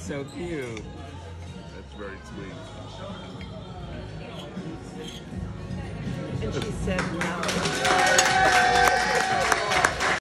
so cute. That's very sweet. And she said no.